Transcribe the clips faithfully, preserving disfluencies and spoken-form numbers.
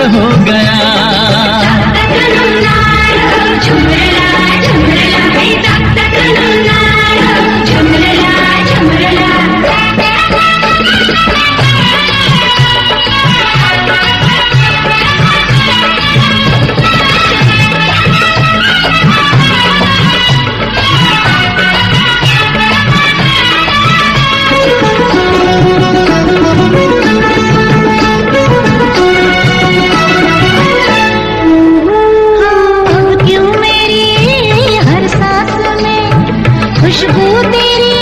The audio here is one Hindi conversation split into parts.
हो गया। खुशबू तेरी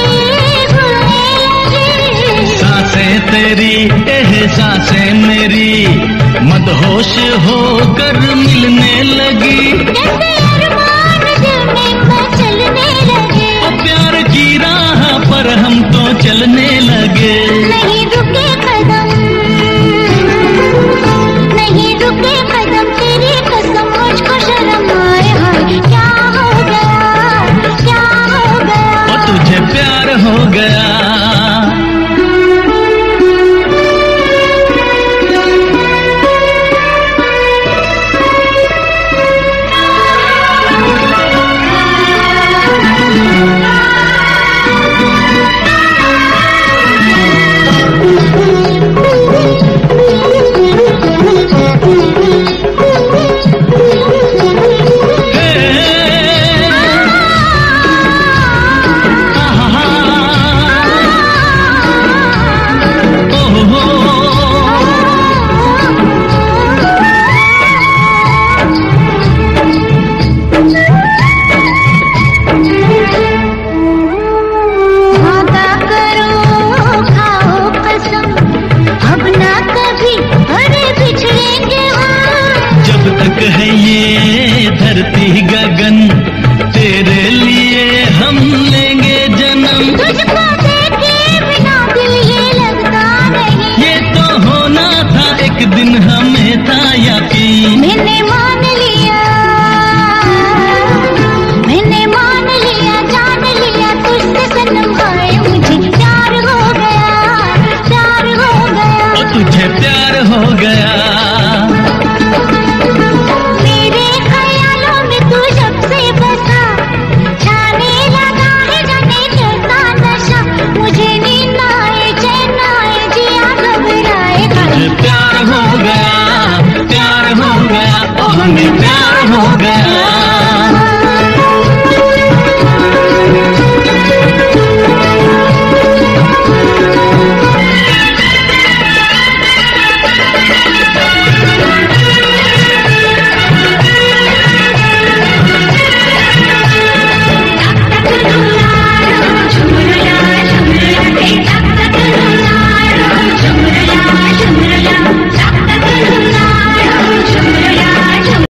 सांसें तेरी एहसासें मेरी मदहोश होकर मिलने लगी। जैसे अरमान दिल में मचलने लगे। और प्यार की राह पर हम तो चलने लगे। नहीं रुके कदम, नहीं रुके कदम, तेरी कसम मुझको शर्म आए। हाय क्या हो गया, क्या हो गया। और तुझे प्यार हो गया। है ये धरती गगन तेरे लिए हम लेंगे जन्म। तुझको देखे बिना दिल ये लगता नहीं। ये तो होना था एक दिन हमें था यकीन। मैंने मान लिया, मैंने मान लिया, जान लिया तुझसे सनम। हाय मुझे प्यार हो गया, प्यार हो गया। और तुझे प्यार हो गया। प्यार हो गया, प्यार हो गया, ओ हमें प्यार हो गया।